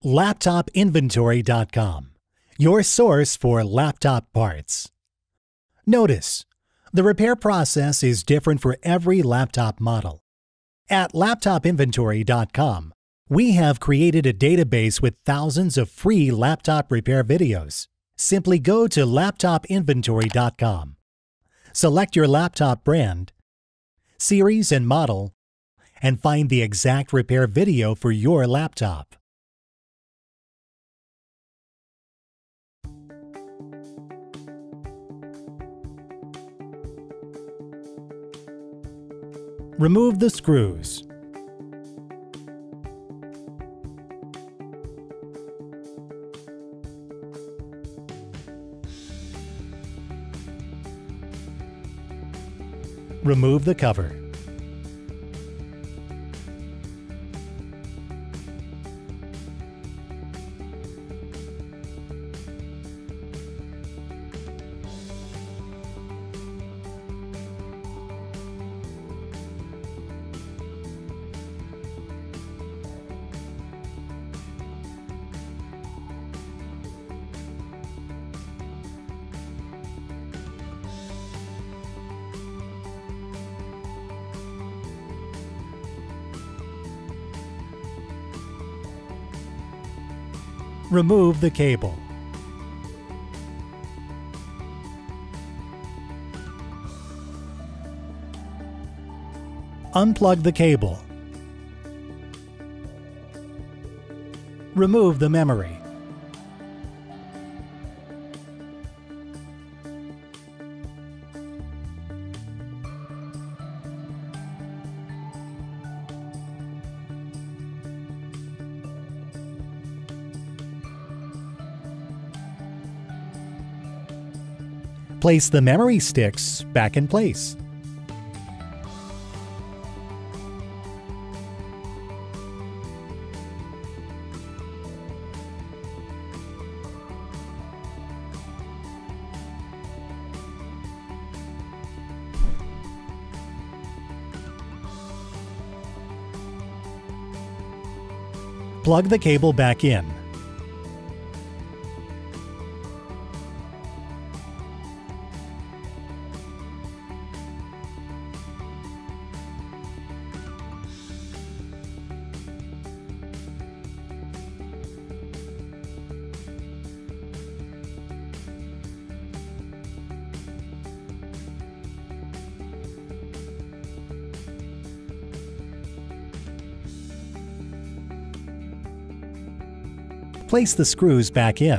LaptopInventory.com, your source for laptop parts. Notice, the repair process is different for every laptop model. At LaptopInventory.com, we have created a database with thousands of free laptop repair videos. Simply go to LaptopInventory.com, select your laptop brand, series and model, and find the exact repair video for your laptop. Remove the screws. Remove the cover. Remove the cable. Unplug the cable. Remove the memory. Place the memory sticks back in place. Plug the cable back in. Place the screws back in.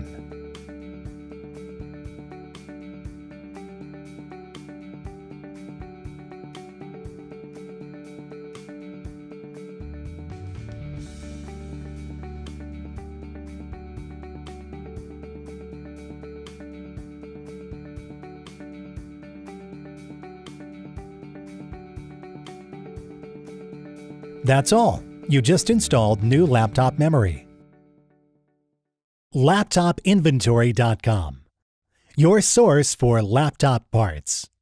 That's all. You just installed new laptop memory. LaptopInventory.com, your source for laptop parts.